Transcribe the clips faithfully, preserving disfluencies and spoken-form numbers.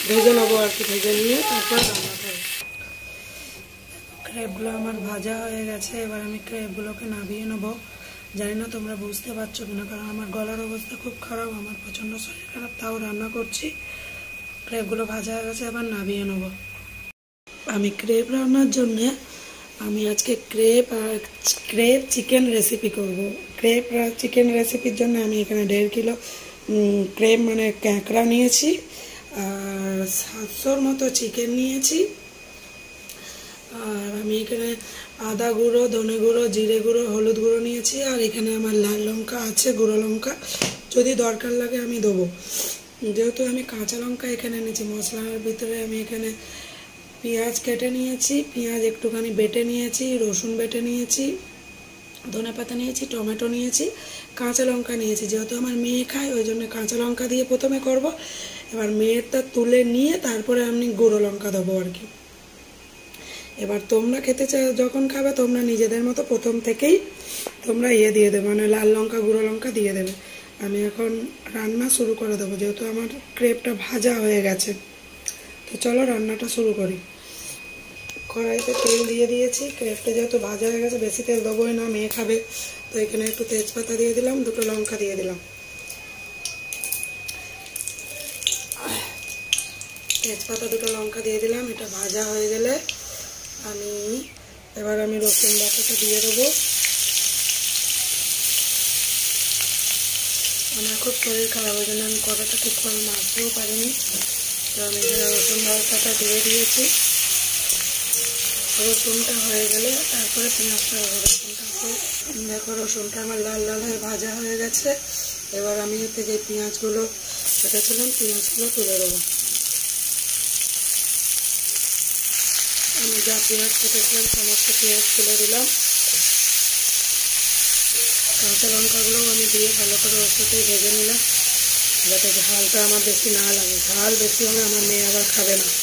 ভেজে নেবো আর কি, ভেজে নিয়ে তারপর রান্না করবো। ক্রেপগুলো আমার ভাজা হয়ে গেছে, এবার আমি ক্রেপগুলোকে নামিয়ে নেবো। জানি না তোমরা বুঝতে পারছো কিনা, কারণ আমার গলার অবস্থা খুব খারাপ, আমার প্রচণ্ড শরীর খারাপ, তাও রান্না করছি। ক্রেপগুলো ভাজা হয়ে গেছে, এবার নামিয়ে নেবো। আমি ক্রেপ রান্নার জন্যে আমি আজকে ক্রেপ আর ক্রেপ চিকেন রেসিপি করব। ক্রেপ চিকেন রেসিপির জন্য আমি এখানে দেড় কিলো ক্রেপ মানে ক্যাঁকড়া নিয়েছি, আর সাতশোর মতো চিকেন নিয়েছি। আর আমি এখানে আদা গুঁড়ো, ধনে গুঁড়ো, জিরে গুঁড়ো, হলুদ গুঁড়ো নিয়েছি। আর এখানে আমার লাল লঙ্কা আছে, গুঁড়ো লঙ্কা, যদি দরকার লাগে আমি দেবো। যেহেতু আমি কাঁচা লঙ্কা এখানে এনেছি, মশলার ভিতরে আমি এখানে পেঁয়াজ কেটে নিয়েছি, পেঁয়াজ একটুখানি বেটে নিয়েছি, রসুন বেটে নিয়েছি, ধনেপাতা নিয়েছি, টমেটো নিয়েছি, কাঁচা লঙ্কা নিয়েছি। যেহেতু আমার মেয়ে খায় ওই জন্য কাঁচা লঙ্কা দিয়ে প্রথমে করব। এবার মেয়েরটা তুলে নিয়ে তারপরে আমি গুঁড়ো লঙ্কা দেবো আর কি। এবার তোমরা খেতে চা যখন খাবে তোমরা নিজেদের মতো প্রথম থেকেই তোমরা ইয়ে দিয়ে দেবে, মানে লাল লঙ্কা গুঁড়ো লঙ্কা দিয়ে দেবে। আমি এখন রান্না শুরু করে দেবো, যেহেতু আমার ক্রেপটা ভাজা হয়ে গেছে। তো চলো রান্নাটা শুরু করি। কড়াইতে তেল দিয়ে দিয়েছি, ক্রেপটা যেহেতু ভাজা হয়ে গেছে, বেশি তেল দেবোই না, মেয়ে খাবে। তো এখানে একটু তেজপাতা দিয়ে দিলাম, দুটো লঙ্কা দিয়ে দিলাম। তেজপাতা দুটো লঙ্কা দিয়ে দিলাম। এটা ভাজা হয়ে গেলে আমি এবার আমি রসুন বাটাটা দিয়ে দেবো। আমার খুব শরীর খারাপ, ওই জন্য আমি কড়াটা ঠিক করে মাখতেও পারিনি। তো আমি এখানে রসুন বাটাটা দিয়ে দিয়েছি। রসুনটা হয়ে গেলে তারপরে পেঁয়াজটা দেবো। রসুনটা দেখো রসুনটা আমার লাল লাল হয়ে ভাজা হয়ে গেছে। এবার আমি এতে যে পেঁয়াজগুলো কেটেছিলাম পেঁয়াজগুলো তুলে দেবো। আমি যা পেঁয়াজ কেটেছিলাম সমস্ত পেঁয়াজ তুলে দিলাম। কাঁচা লঙ্কাগুলোও আমি দিয়ে ভালো করে ওর সাথে ভেজে নিলাম, যাতে ঝালটা আমার বেশি না লাগে। ঝাল বেশি হলে আমার মেয়ে আবার খাবে না।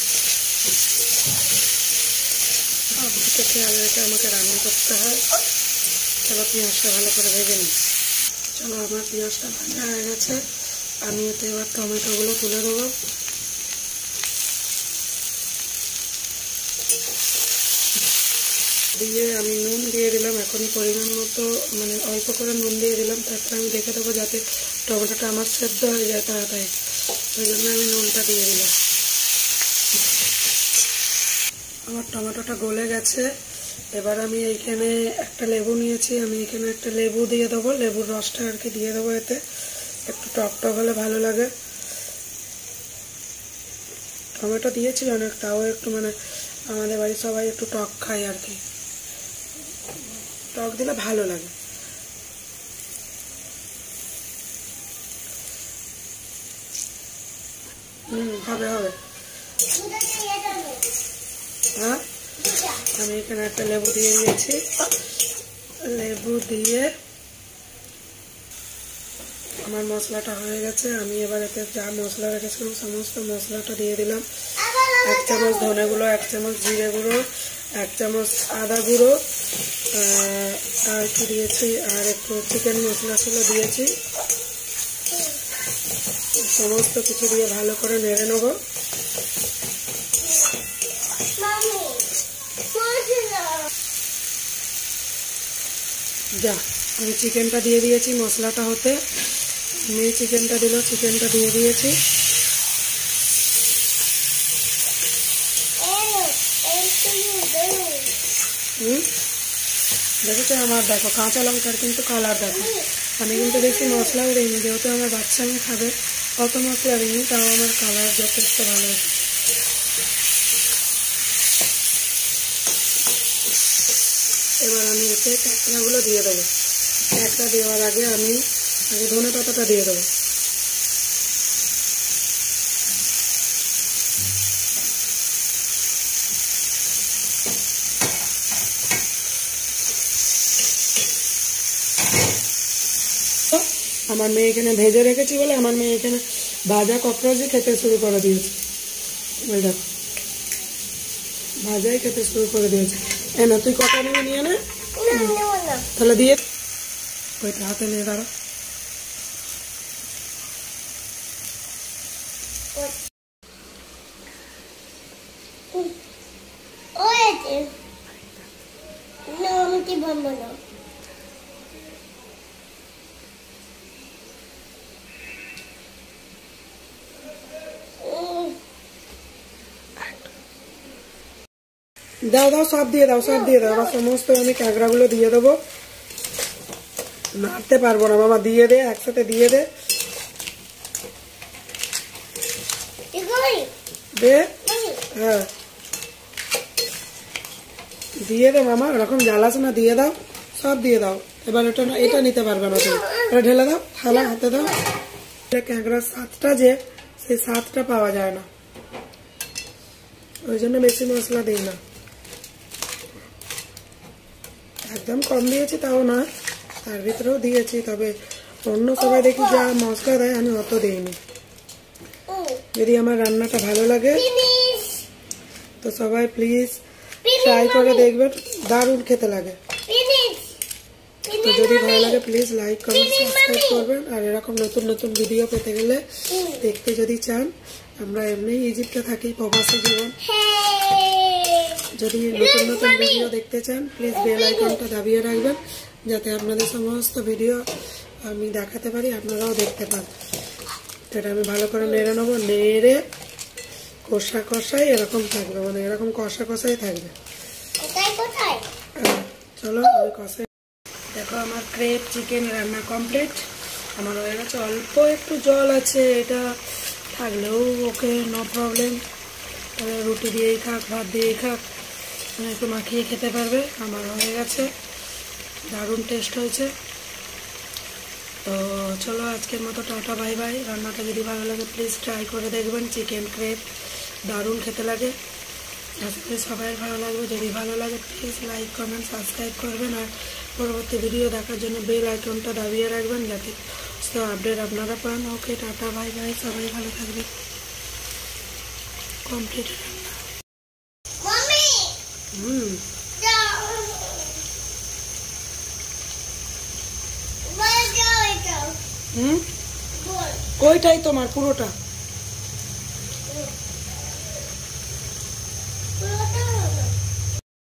সব দিকে খেয়াল রেখে আমাকে রান্না করতে হয়। চলো পেঁয়াজটা ভালো করে ভেজে নিই। চলো আমার পেঁয়াজটা ভাজা হয়ে গেছে, আমি এতে এবার টমেটোগুলো তুলে দেবো। দিয়ে আমি নুন দিয়ে দিলাম, এখনই পরিমাণ মতো, মানে অল্প করে নুন দিয়ে দিলাম। তারপরে আমি দেখে দেবো যাতে টমেটোটা আমার সেদ্ধ হয়ে যায় তাড়াতাড়ি, ওই জন্য আমি নুনটা দিয়ে দিলাম। আমার টমেটোটা গলে গেছে। এবার আমি এইখানে একটা লেবু নিয়েছি, আমি এখানে একটা লেবু দিয়ে দেবো। লেবুর রসটা আর কি দিয়ে দেবো, এতে একটু টক টক হলে ভালো লাগে। টমেটো দিয়েছি অনেক, তাও একটু মানে আমাদের বাড়ির সবাই একটু টক খায় আর কি, টক দিলে ভালো লাগে। হুম হবে হবে হ্যাঁ। আমি এখানে একটা লেবু দিয়ে দিয়েছি। লেবু দিয়ে আমার মশলাটা হয়ে গেছে। আমি এবার এতে যা মশলা রেখেছিলাম সমস্ত মশলাটা দিয়ে দিলাম। এক চামচ ধনে গুঁড়ো, এক চামচ জিরে গুঁড়ো, এক চামচ আদা গুঁড়ো, আর কি দিয়েছি, আর একটু চিকেন মশলা ছিল দিয়েছি। সমস্ত কিছু দিয়ে ভালো করে নেড়ে নেব। যা আমি চিকেনটা দিয়ে দিয়েছি মশলাটা হতে। মেয়ে চিকেনটা দিল, চিকেনটা দিয়ে দিয়েছি। হুম দেখেছো আমার, দেখো কাঁচা লঙ্কার কিন্তু কালার দেখো। আমি কিন্তু বেশি মশলাও দিইনি, যেহেতু আমার বাচ্চা মেয়ে খাবে, অত মশলা দিইনি, তাও আমার কালার যথেষ্ট ভালো হয়েছে। এবার আমি এতে কাঁকড়াগুলো দিয়ে দেবো। একটা দেওয়ার আগে আমি আগে ধনে পাতাটা দিয়ে দেবো। আমার মেয়ে এখানে ভেজে রেখেছি বলে আমার মেয়ে এখানে ভাজা ককরোচই খেতে শুরু করে দিয়েছে। ওই দেখো ভাজাই খেতে শুরু করে দিয়েছে। এ না তুই কটা নিয়ে নিয়ে নে, তাহলে দিয়ে ওইটা হাতে নিয়ে দাঁড়া। আছে না আমি কি বলবো না দাও দাও সব দিয়ে দাও সব দিয়ে দাও সমস্ত আমি কাঁকড়াগুলো দিয়ে দেবো নাড়তে পারবো না মামা দিয়ে দে একসাথে দিয়ে দে দে হ্যাঁ দিয়ে দে মামা ওরকম জ্বালাস না দিয়ে দাও সব দিয়ে দাও এবার এটা এটা নিতে পারবে না তুমি এটা ঢেলে দাও থালা হাতে দাও কাঁকড়ার স্বাদটা যে সেই স্বাদটা পাওয়া যায় না ওই জন্য বেশি মশলা দিই না একদম কম দিয়েছি তাও না তার ভিতরেও দিয়েছি তবে অন্য সবাই দেখি যা মশলা দেয় আমি অত দিইনি যদি আমার রান্নাটা ভালো লাগে তো সবাই প্লিজ ট্রাই করে দেখবেন দারুণ খেতে লাগে তো যদি ভালো লাগে প্লিজ লাইক কমেন্ট সাবস্ক্রাইব করবেন আর এরকম নতুন নতুন ভিডিও পেতে গেলে দেখতে যদি চান আমরা এমনি ইজিপ্টে থাকি প্রবাসী জীবন যদি নতুন নতুন ভিডিও দেখতে চান প্লিজ বেল আইকনটা দাবিয়ে রাখবেন যাতে আপনাদের সমস্ত ভিডিও আমি দেখাতে পারি আপনারাও দেখতে পান এটা আমি ভালো করে নেড়ে নেবো নেড়ে কষা কষাই এরকম থাকবে মানে এরকম কষা কষাই থাকবে চলো আমি কষাই দেখো আমার ক্রেপ চিকেন রান্না কমপ্লিট আমার হয়ে গেছে অল্প একটু জল আছে এটা থাকলেও ওকে নো প্রবলেম তবে রুটি দিয়েই খাক ভাত দিয়েই খাক একটু মাখিয়ে খেতে পারবে আমার হয়ে গেছে দারুণ টেস্ট হয়েছে তো চলো আজকের মতো টাটা বাই বাই রান্নাটা যদি ভালো লাগে প্লিজ ট্রাই করে দেখবেন চিকেন ক্রেপ দারুণ খেতে লাগে আশা করি সবাই ভালো লাগবে যদি ভালো লাগে প্লিজ লাইক কমেন্ট সাবস্ক্রাইব করবেন আর পরবর্তী ভিডিও দেখার জন্য বেল আইকনটা দাবিয়ে রাখবেন যাতে আপডেট আপনারা পান ওকে টাটা বাই বাই সবাই ভালো থাকবে কমপ্লিট হুম হুম ওইটাই তোমার পুরোটা